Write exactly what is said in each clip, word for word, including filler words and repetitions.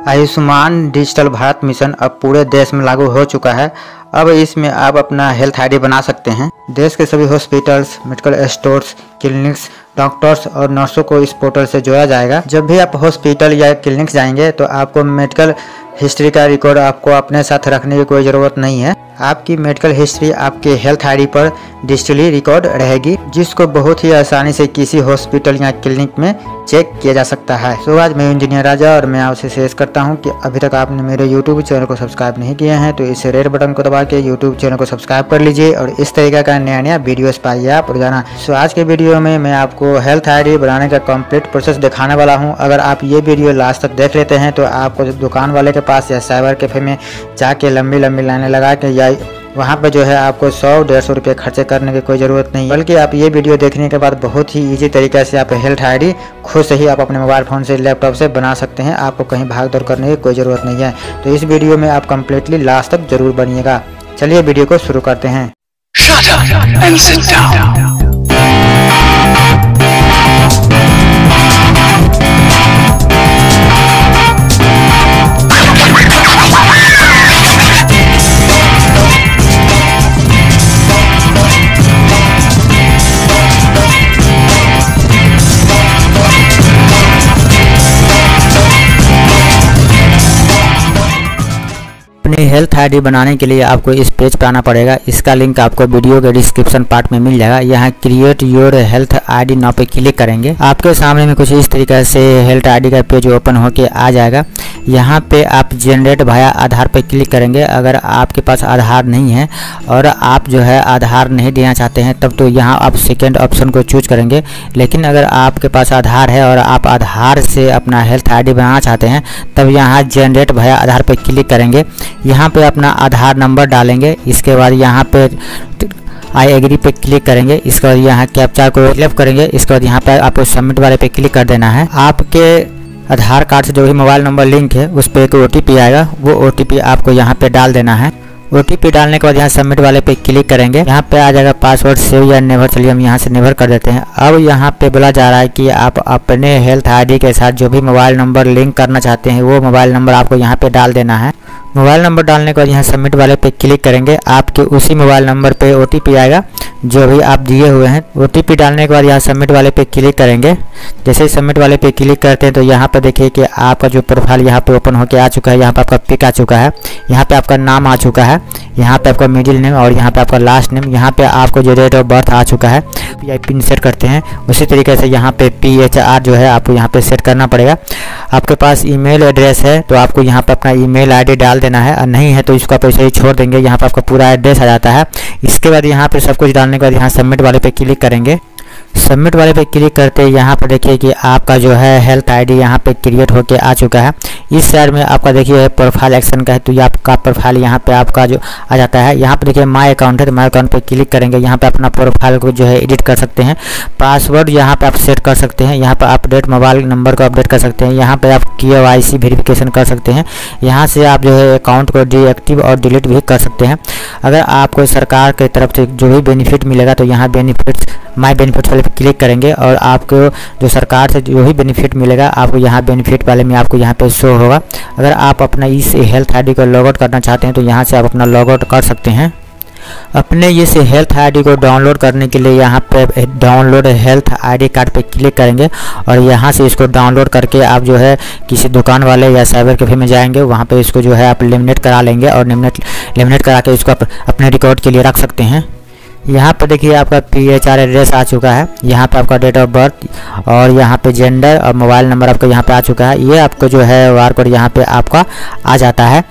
Ayushman digital Bharat mission अब पूरे देश में लागू हो चुका है। अब इसमें आप अपना हेल्थ आईडी बना सकते हैं। देश के सभी hospitals, medical stores, clinics, doctors और नर्सों को इस पोर्टल से जोड़ा जाएगा। जब भी आप हॉस्पिटल या क्लिनिक जाएंगे तो आपको मेडिकल हिस्ट्री का रिकॉर्ड आपको अपने साथ रखने की कोई ज़रूरत नहीं है। आपकी मेडिकल हिस्ट्री आपके हेल्थ आईडी पर डिजिटली रिकॉर्ड रहेगी, जिसको बहुत ही आसानी से किसी हॉस्पिटल या क्लिनिक में चेक किया जा सकता है। तो आज मैं इंजीनियर राजा और मैं आपसे शेयर करता हूं कि अभी तक आपने मेरे यूट्यूब चैनल को सब्सक्राइब नहीं किए हैं तो इस रेड बटन को दबा के यूट्यूब चैनल को सब्सक्राइब कर लीजिए और इस तरीके का नया नया वीडियोस पाइए आप रोजाना। सो आज के वीडियो में मैं आपको हेल्थ आईडी बनाने का कंप्लीट प्रोसेस दिखाने वाला हूँ। अगर आप ये वीडियो लास्ट तक देख लेते हैं तो आपको दुकान वाले के पास या साइबर कैफे में जाके लंबी लंबी लाइनें लगा के या वहाँ पे जो है आपको सौ डेढ़ सौ रुपये खर्चे करने की कोई ज़रूरत नहीं, बल्कि आप ये वीडियो देखने के बाद बहुत ही इजी तरीके से आप हेल्थ आईडी खुद से ही आप अपने मोबाइल फ़ोन से, लैपटॉप से बना सकते हैं। आपको कहीं भाग दौड़ करने की कोई ज़रूरत नहीं है। तो इस वीडियो में आप कम्प्लीटली लास्ट तक जरूर बनिएगा। चलिए वीडियो को शुरू करते हैं। Shut up and sit down. अपनी हेल्थ आईडी बनाने के लिए आपको इस पेज पर आना पड़ेगा। इसका लिंक आपको वीडियो के डिस्क्रिप्शन पार्ट में मिल जाएगा। यहाँ create your health ID now पे क्लिक करेंगे। आपके सामने में कुछ इस तरीके से हेल्थ आईडी का पेज ओपन होके आ जाएगा। यहाँ पे आप जनरेट भाया आधार पे क्लिक करेंगे। अगर आपके पास आधार नहीं है और आप जो है आधार नहीं देना चाहते हैं तब तो यहाँ आप सेकेंड ऑप्शन को चूज करेंगे। लेकिन अगर आपके पास आधार है और आप आधार से अपना हेल्थ आईडी बनाना चाहते हैं तब यहाँ जनरेट भाया आधार पे क्लिक करेंगे। यहाँ पे अपना आधार नंबर डालेंगे। इसके बाद यहाँ पे आई एग्री पे क्लिक करेंगे। इसके बाद यहाँ कैप्चा को फिलअप करेंगे। इसके बाद यहाँ पे आपको सबमिट वाले पे क्लिक कर देना है। आपके आधार कार्ड से जो भी मोबाइल नंबर लिंक है उस पर एक ओ टी पी आएगा, वो ओ टी पी आपको यहाँ पे डाल देना है। ओ टी पी डालने के बाद यहाँ सबमिट वाले पे क्लिक करेंगे। यहाँ पे आ जाएगा पासवर्ड सेव या नेवर। चलिए हम यहाँ से नेवर कर देते हैं। अब यहाँ पे बोला जा रहा है कि आप अपने हेल्थ आईडी के साथ जो भी मोबाइल नंबर लिंक करना चाहते हैं वो मोबाइल नंबर आपको यहाँ पे डाल देना है। मोबाइल नंबर डालने के बाद यहाँ सबमिट वाले पे क्लिक करेंगे। आपके उसी मोबाइल नंबर पे ओ टी पी आएगा जो भी आप दिए हुए हैं। ओ टी पी डालने के बाद यहाँ सबमिट वाले पे क्लिक करेंगे। जैसे ही सबमिट वाले पे क्लिक करते हैं तो यहाँ पर देखिए कि आपका जो प्रोफाइल यहाँ पे ओपन होकर आ चुका है। यहाँ पे आपका पिक आ चुका है, यहाँ पे आपका नाम आ चुका है, यहाँ पे आपका मिडिल नेम और यहाँ पे आपका लास्ट नेम। यहाँ पे आपको जो डेट ऑफ बर्थ आ चुका है, पी आई पिन सेट करते हैं उसी तरीके से यहाँ पे पी एच आर जो है आपको यहाँ पे सेट करना पड़ेगा। आपके पास ईमेल एड्रेस है तो आपको यहाँ पे अपना ईमेल आईडी डाल देना है, और नहीं है तो इसको आप ऐसे ही छोड़ देंगे। यहाँ पे आपका पूरा एड्रेस आ जाता है। इसके बाद यहाँ पे सब कुछ डालने के बाद यहाँ सबमिट वाले पे क्लिक करेंगे। सबमिट वाले पे क्लिक करते यहाँ पर देखिए कि आपका जो है हेल्थ आईडी यहाँ पे क्रिएट होके आ चुका है। इस साइड में आपका देखिए प्रोफाइल एक्शन का है तो ये आपका प्रोफाइल यहाँ पे आपका जो आ जाता है। यहाँ पे देखिए माय अकाउंट है तो माय अकाउंट पे क्लिक करेंगे। यहाँ पे अपना प्रोफाइल को जो है एडिट कर सकते हैं। पासवर्ड यहाँ पे आप सेट कर सकते हैं। यहाँ पर अपडेट मोबाइल नंबर को अपडेट कर सकते हैं। यहाँ पे आप के वाई सी वेरिफिकेशन कर सकते हैं। यहाँ से आप जो है अकाउंट को डीएक्टिव और डिलीट भी कर सकते हैं। अगर आपको सरकार की तरफ से जो भी बेनिफिट मिलेगा तो यहाँ बेनिफिट्स माय बेनिफिट्स वाले पे क्लिक करेंगे और आपको जो सरकार से जो भी बेनिफिट मिलेगा आपको यहाँ बेनिफिट वाले में आपको यहाँ पे शो होगा। अगर आप अपना इस हेल्थ आईडी को लॉग आउट करना चाहते हैं तो यहाँ से आप अपना लॉग आउट कर सकते हैं। अपने इस हेल्थ आईडी को डाउनलोड करने के लिए यहाँ पे डाउनलोड हेल्थ आईडी कार्ड पे क्लिक करेंगे और यहाँ से इसको डाउनलोड करके आप जो है किसी दुकान वाले या साइबर कैफे में जाएंगे, वहाँ पे इसको जो है आप लेमिनेट करा लेंगे और लेमिनेट लेमिनेट करा के इसको अपने रिकॉर्ड के लिए रख सकते हैं। यहाँ पे देखिए आपका पी एच आर एड्रेस आ चुका है। यहाँ पे आपका डेट ऑफ बर्थ और यहाँ पे जेंडर और मोबाइल नंबर आपका यहाँ पे आ चुका है। ये आपको जो है बार कोड यहाँ पे आपका आ जाता है।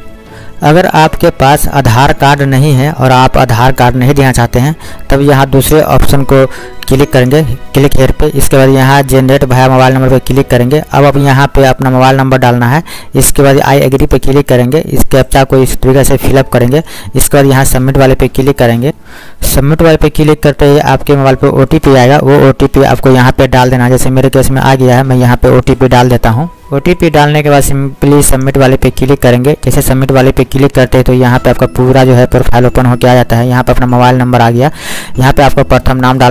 अगर आपके पास आधार कार्ड नहीं है और आप आधार कार्ड नहीं देना चाहते हैं तब यहाँ दूसरे ऑप्शन को क्लिक करेंगे, क्लिक हेयर पे। इसके बाद यहाँ जनरेट भाया मोबाइल नंबर पे क्लिक करेंगे। अब अब यहाँ पे अपना मोबाइल नंबर डालना है। इसके बाद आई एग्री पे क्लिक करेंगे। इस कैप्चा को इस तरीके से फिलअप करेंगे। इसके बाद यहाँ सबमिट वाले पे क्लिक करेंगे। सबमिट वाले पे क्लिक करते ही आपके मोबाइल पे ओ टी पी आएगा। वो ओ टी पी आपको यहाँ पे डाल देना है। जैसे मेरे केस में आ गया है, मैं यहाँ पे ओ टी पी डाल देता हूँ। ओ टी पी डालने के बाद सिंपली सबमिट वाले पे क्लिक करेंगे। जैसे सबमिट वाले पे क्लिक करते हैं तो यहाँ पे आपका पूरा जो है प्रोफाइल ओपन होकर आ जाता है। यहाँ पे अपना मोबाइल नंबर आ गया। यहाँ पे आपको प्रथम नाम डालना है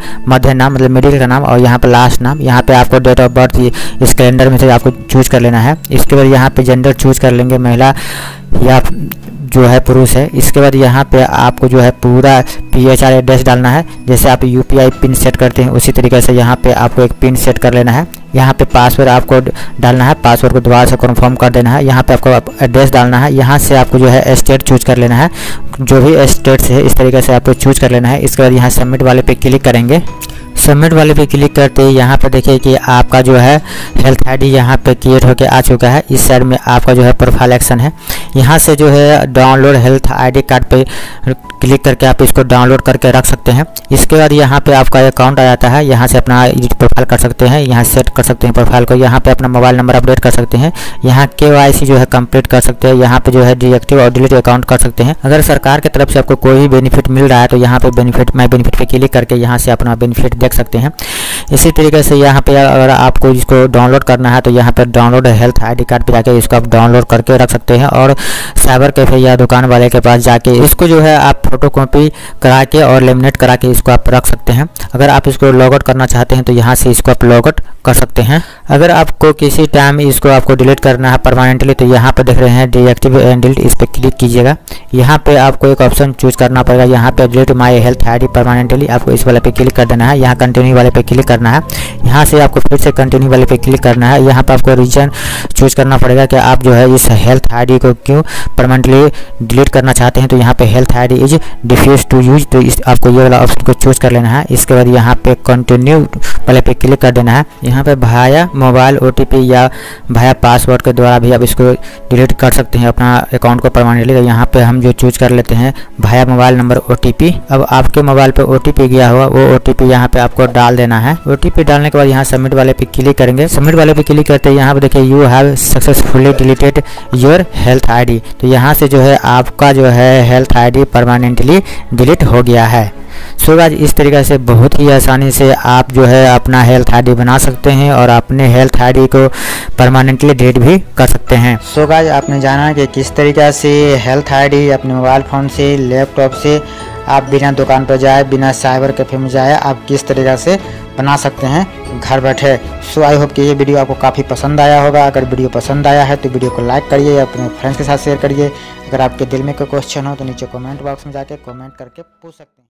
मध्य नाम मतलब मिडिल का नाम और यहाँ पे लास्ट नाम। यहाँ पे आपको डेट ऑफ बर्थ इस कैलेंडर में से आपको चूज कर लेना है। इसके बाद यहाँ पे जेंडर चूज कर लेंगे, महिला या जो है पुरुष है। इसके बाद यहाँ पे आपको जो है पूरा पी एच आर एड्रेस डालना है। जैसे आप U P I pin set करते हैं उसी तरीके से यहाँ पे आपको एक पिन सेट कर लेना है। यहाँ पे पासवर्ड आपको डालना है, पासवर्ड को दोबारा से कन्फर्म कर देना है। यहाँ पे आपको एड्रेस डालना है। यहाँ से आपको जो है स्टेट चूज कर लेना है, जो भी स्टेट है इस तरीके से आपको चूज कर लेना है। इसके बाद यहाँ सबमिट वाले पे क्लिक करेंगे। सबमिट वाले पे क्लिक करते ही यहाँ पे देखिए कि आपका जो है हेल्थ आईडी यहाँ पे क्रिएट होके आ चुका है। इस साइड में आपका जो है प्रोफाइल एक्शन है। यहाँ से जो है डाउनलोड हेल्थ आईडी कार्ड पे क्लिक करके आप इसको डाउनलोड करके रख सकते हैं। इसके बाद यहाँ पे आपका अकाउंट आ जाता है। यहाँ से अपना एडिट प्रोफाइल कर सकते हैं, यहाँ सेट कर सकते हैं प्रोफाइल को। यहाँ पे अपना मोबाइल नंबर अपडेट कर सकते हैं। यहाँ के वाई सी जो है कंप्लीट कर सकते हैं। यहाँ पे जो है डीएक्टिव और डिलीट अकाउंट कर सकते हैं। अगर सरकार की तरफ से आपको कोई भी बेनिफिट मिल रहा है तो यहाँ पे बेनिफिट माई बेनिफिट पे क्लिक करके यहाँ से अपना बेनिफिट देख सकते हैं। इसी तरीके से यहाँ पे अगर आपको इसको डाउनलोड करना है तो यहाँ पे डाउनलोड हेल्थ आईडी कार्ड पे जाके इसको आप डाउनलोड करके रख सकते हैं और साइबर कैफे या दुकान वाले के पास जाके इसको जो है आप फोटो कॉपी करा के और लेमिनेट करा के इसको आप रख सकते हैं। अगर आप इसको लॉग आउट करना चाहते हैं तो यहाँ से इसको आप लॉग आउट कर सकते हैं। अगर आपको किसी टाइम इसको आपको डिलीट करना है परमानेंटली तो यहाँ पे देख रहे हैं डीएक्टिव एंड डिलीट, इस पर क्लिक कीजिएगा। यहाँ पे आपको एक ऑप्शन चूज करना पड़ेगा। यहाँ पे delete my health ID permanently, आपको इस वाले पे क्लिक कर देना है। यहाँ कंटिन्यू वाले पे क्लिक करना है। यहाँ से आपको फिर से कंटिन्यू वाले पे क्लिक करना है। यहाँ पे आपको रीजन चूज करना पड़ेगा कि आप जो है इस हेल्थ आईडी को क्यों परमानेंटली डिलीट करना चाहते हैं। तो यहाँ पे health ID is diffuse to use, तो इस आपको ये वाला ऑप्शन को चूज कर लेना है। इसके बाद यहाँ पे कंटिन्यू वाले पे क्लिक कर देना है। यहाँ पे भाया मोबाइल ओटीपी या भाया पासवर्ड के द्वारा भी आप इसको डिलीट कर सकते हैं अपना अकाउंट को परमानेंटली। तो यहाँ पे हम जो चूज कर लेते हैं भाया मोबाइल नंबर ओटीपी। अब आपके मोबाइल पे ओटीपी गया होगा वो ओटीपी यहाँ पे आपको डाल देना है। ओटीपी डालने के बाद यहाँ सबमिट वाले पे क्लिक करेंगे। सबमिट वाले पे क्लिक करते हैं यहाँ पे देखिए you have successfully deleted your health ID, तो यहाँ से जो है आपका जो है हेल्थ आईडी परमानेंटली डिलीट हो गया है। सो गाइस इस तरीके से बहुत ही आसानी से आप जो है अपना हेल्थ आईडी बना सकते हैं और अपने हेल्थ आईडी को परमानेंटली डिलीट भी कर सकते हैं। सो गाइस आपने जाना कि किस तरीके से हेल्थ आईडी अपने मोबाइल फ़ोन से, लैपटॉप से आप बिना दुकान पर जाए, बिना साइबर कैफे में जाए आप किस तरीके से बना सकते हैं घर बैठे। सो आई होप कि ये वीडियो आपको काफ़ी पसंद आया होगा। अगर वीडियो पसंद आया है तो वीडियो को लाइक करिए, अपने फ्रेंड्स के साथ शेयर करिए। अगर आपके दिल में कोई क्वेश्चन हो तो नीचे कमेंट बॉक्स में जाके कमेंट करके पूछ सकते हैं।